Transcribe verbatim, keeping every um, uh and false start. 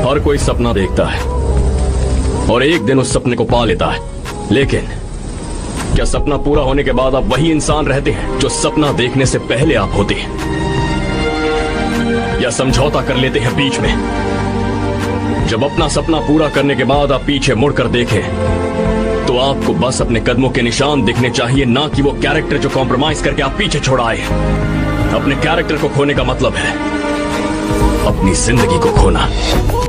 हर कोई सपना देखता है और एक दिन उस सपने को पा लेता है, लेकिन क्या सपना पूरा होने के बाद आप वही इंसान रहते हैं जो सपना देखने से पहले आप होते हैं, या समझौता कर लेते हैं बीच में? जब अपना सपना पूरा करने के बाद आप पीछे मुड़कर देखें तो आपको बस अपने कदमों के निशान दिखने चाहिए, ना कि वो कैरेक्टर जो कॉम्प्रोमाइज करके आप पीछे छोड़ आए। अपने कैरेक्टर को खोने का मतलब है अपनी जिंदगी को खोना।